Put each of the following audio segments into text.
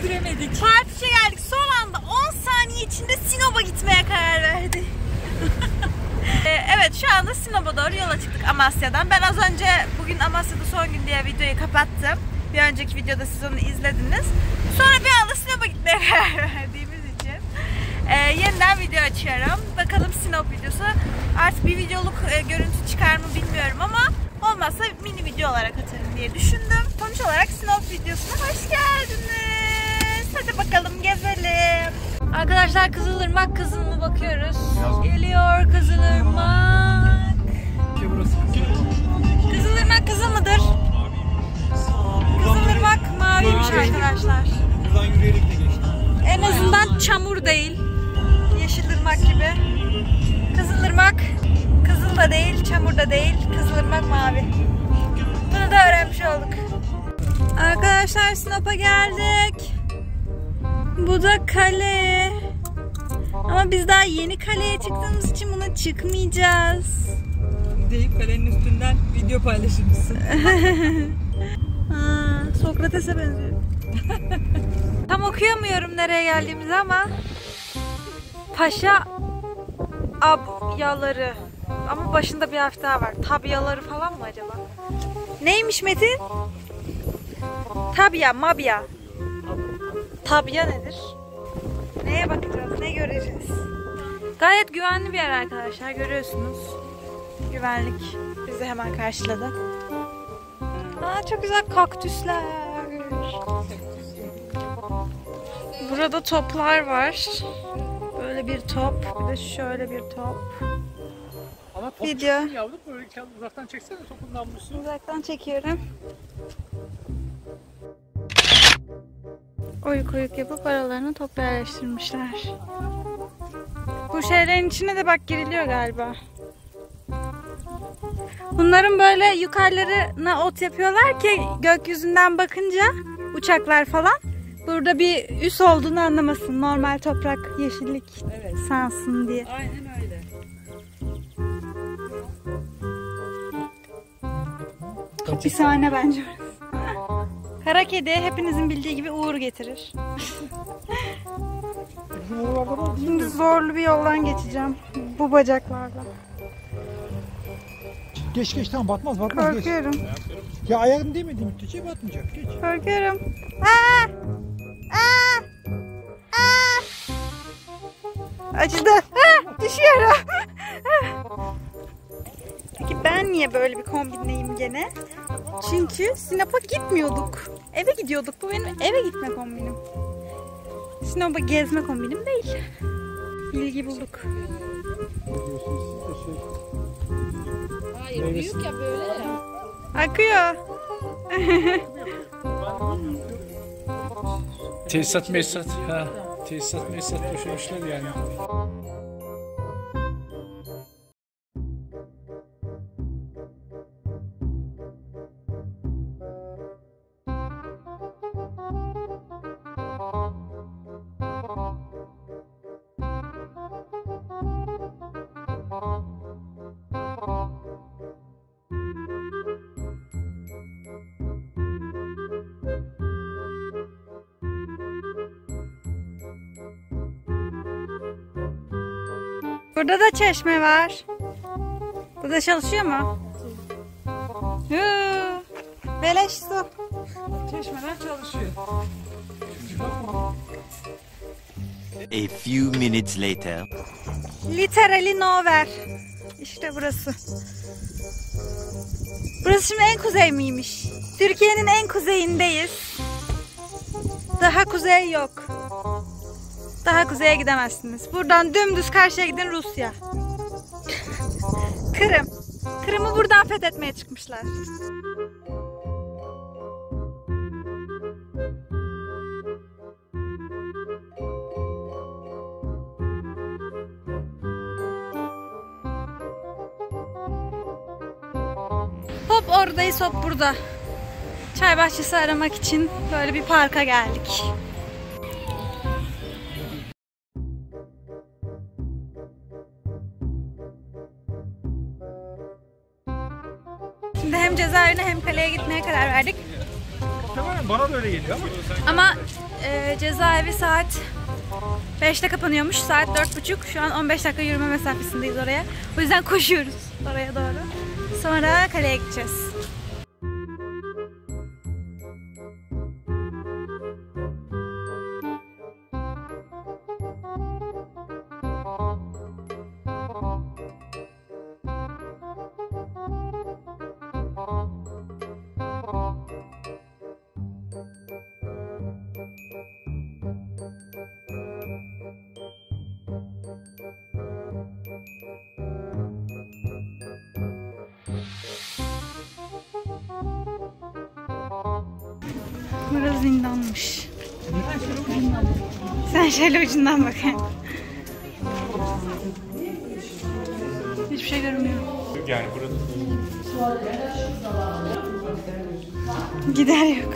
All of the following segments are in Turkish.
bitiremedik. Part 3'e geldik. Son anda 10 saniye içinde Sinop'a gitmeye karar verdik. Evet, şu anda Sinop'a doğru yola çıktık Amasya'dan. Ben az önce bugün Amasya'da son gün diye videoyu kapattım. Bir önceki videoda siz onu izlediniz. Sonra bir anda Sinop'a gitmeye karar verdiğimiz için yeniden video açıyorum. Bakalım Sinop videosu. Artık bir videoluk görüntü çıkar mı bilmiyorum ama olmazsa mini video olarak atarım diye düşündüm. Sonuç olarak Sinop videosuna hoş geldiniz. Hadi bakalım gezelim. Arkadaşlar Kızılırmak Kızıl mı bakıyoruz? Geliyor Kızılırmak. Kızılırmak Kızıl mıdır? Kızılırmak maviymiş arkadaşlar. Buradan yürüyerek de geçtik. En azından çamur değil. Yeşilırmak gibi. Kızılırmak kızıl da değil, çamur da değil. Kızılırmak mavi. Bunu da öğrenmiş olduk. Arkadaşlar Sinop'a geldik. Bu da kale. Ama biz daha yeni kaleye çıktığımız için buna çıkmayacağız. Deyip kalenin üstünden video paylaşmışsın. Sokrates'e benziyor. Tam okuyamıyorum nereye geldiğimizi ama Paşa Abyaları. Ama başında bir harf daha var. Tabyaları falan mı acaba? Neymiş Metin? Tabya, mabya. Tabya nedir? Neye bakacağız? Ne göreceğiz? Gayet güvenli bir yer arkadaşlar. Görüyorsunuz. Güvenlik bizi hemen karşıladı. Çok güzel kaktüsler. Burada toplar var. Böyle bir top ve şöyle bir top. Ama top Video. çıksın yavrum, böyle uzaktan çeksene topun namlusu. Uzaktan çekiyorum. Oyuk oyuk yapıp aralarına top yerleştirmişler. Bu şeylerin içine de bak giriliyor galiba. Bunların böyle yukarılarına ot yapıyorlar ki gökyüzünden bakınca uçaklar falan burada bir üs olduğunu anlamasın. Normal toprak, yeşillik sansın diye. Aynen öyle. Bir sahne bence orası. Kara kedi hepinizin bildiği gibi uğur getirir. Şimdi zorlu bir yoldan geçeceğim. Bu bacaklarla. Geç tamam batmaz Korkuyorum. geç. Ya ayağın değmedi müddetçe batmayacak geç. Korkuyorum. Acıdı. Düşüyorum. Peki ben niye böyle bir kombinleyim gene? Çünkü Sinop'a gitmiyorduk. Eve gidiyorduk. Bu benim eve gitme kombinim. Sinop'a gezme kombinim değil. Bilgi bulduk. Hayır, büyük ya böyle ya. Akıyor. Tesisat mesat. Ha. Tesisat mesat boşamışlar yani. Burada da çeşme var. Bu da çalışıyor mu? Beleş su. Çeşmeden çalışıyor. A few minutes later. Literally nowhere. İşte burası. Burası şimdi en kuzey miymiş? Türkiye'nin en kuzeyindeyiz. Daha kuzey yok. Daha kuzeye gidemezsiniz. Buradan dümdüz karşıya gidin Rusya. Kırım. Kırım'ı buradan fethetmeye çıkmışlar. Hop oradayız, hop burada. Çay bahçesi aramak için böyle bir parka geldik. Şimdi hem cezaevine hem kaleye gitmeye karar verdik. Bilmiyorum, bana da öyle geliyor ama. Ama cezaevi saat 5'te kapanıyormuş. Saat 4:30. Şu an 15 dakika yürüme mesafesindeyiz oraya. O yüzden koşuyoruz oraya doğru. Sonra kaleye gideceğiz. Burası zindanmış. Sen şöyle ucundan bak. Hiçbir şey görünmüyor. Yani burada Gider yok.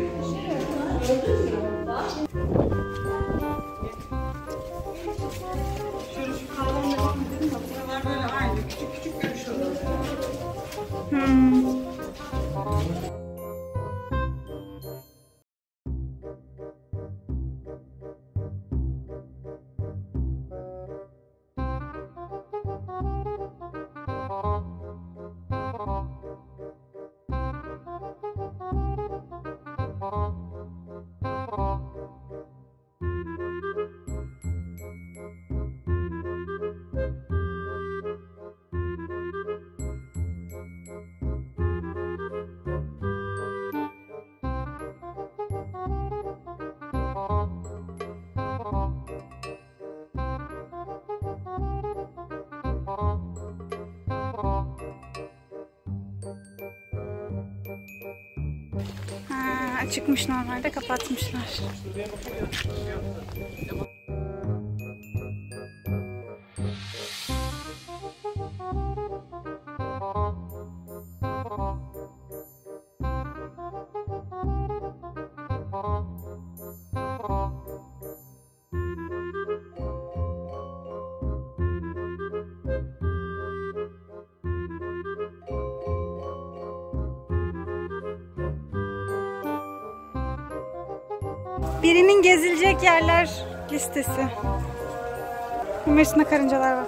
Açıkmış, normalde kapatmışlar. Birinin gezilecek yerler listesi. Bunun üstünde karıncalar var.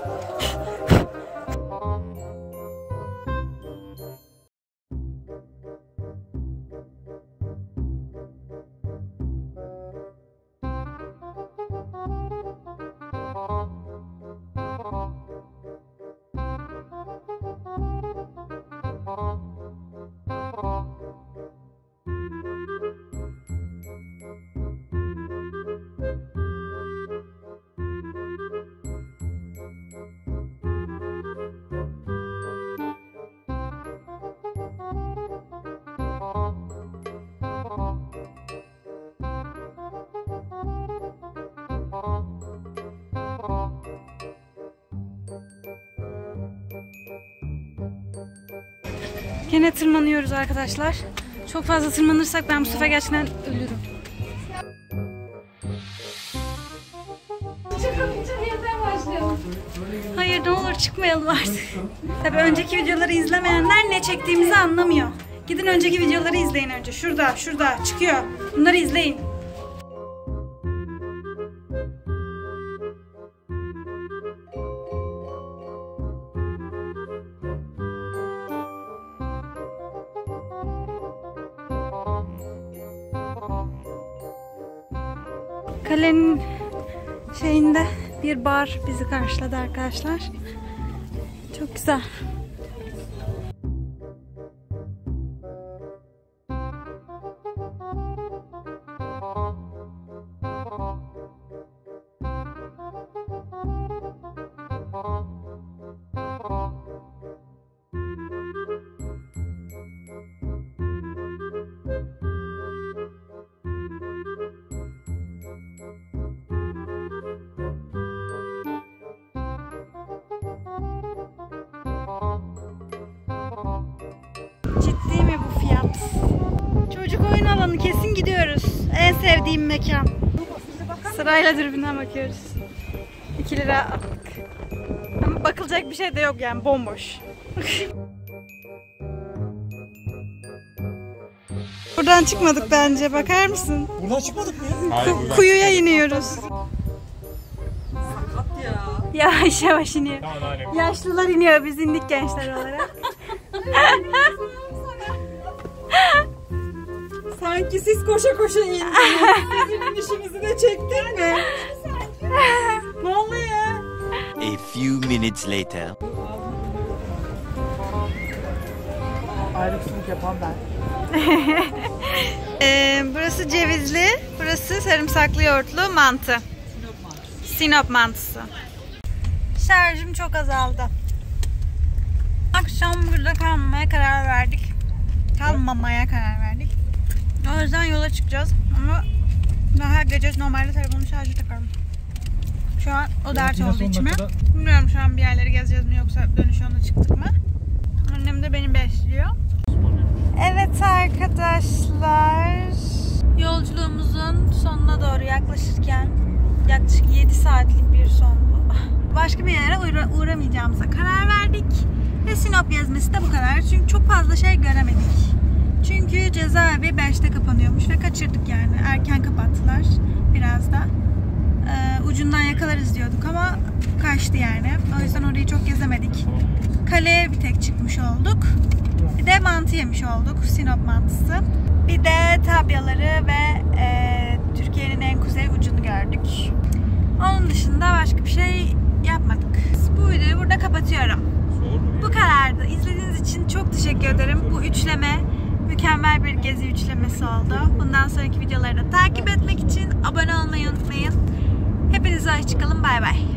Yine tırmanıyoruz arkadaşlar. Çok fazla tırmanırsak ben bu sefer gerçekten ölürüm. Hayır, ne olur çıkmayalım artık. Tabii önceki videoları izlemeyenler ne çektiğimizi anlamıyor. Gidin önceki videoları izleyin önce. Şurada, şurada çıkıyor. Bunları izleyin. Kalenin şeyinde bir bar bizi karşıladı arkadaşlar. Çok güzel. Ciddi mi bu fiyat? Çocuk oyun alanı, kesin gidiyoruz. En sevdiğim mekan. Sırayla dürbünden bakıyoruz. 2 lira attık. Ama bakılacak bir şey de yok yani, bomboş. buradan çıkmadık bence. Bakar mısın? Buradan çıkmadık mı ya? Kuyuya iniyoruz. Yavaş yavaş iniyor. Yaşlılar iniyor, biz indik gençler olarak. Sanki siz koşa koşa indiniz. Sizin inişinizi de çektin mi? Vallahi ya. A few minutes later. Ayrıksızlık yapan ben. Burası cevizli, burası sarımsaklı yoğurtlu mantı. Sinop mantısı. Şarjım çok azaldı. Akşam burada kalmamaya karar verdik. O yüzden yola çıkacağız ama daha gece normalde telefonu şarjı takarım. Şu an o dert oldu içime. Bilmiyorum şu an bir yerleri gezeceğiz mi yoksa dönüş yoluna çıktık mı? Annem de beni besliyor. Evet arkadaşlar, yolculuğumuzun sonuna doğru yaklaşırken yaklaşık 7 saatlik bir son bu. Başka bir yere uğramayacağımıza karar verdik ve Sinop gezmesi de bu kadar. Çünkü çok fazla şey göremedik. Çünkü cezaevi 5'te kapanıyormuş ve kaçırdık yani. Erken kapattılar biraz da. Ucundan yakalarız diyorduk ama kaçtı yani. O yüzden orayı çok gezemedik. Kaleye bir tek çıkmış olduk. Bir de mantı yemiş olduk. Sinop mantısı. Bir de tabyaları ve Türkiye'nin en kuzey ucunu gördük. Onun dışında başka bir şey yapmadık. Bu videoyu burada kapatıyorum. Bu kadardı. İzlediğiniz için çok teşekkür ederim. Bu üçleme mükemmel bir gezi üçlemesi oldu. Bundan sonraki videoları da takip etmek için abone olmayı unutmayın. Hepinize hoşça kalın. Bay bay.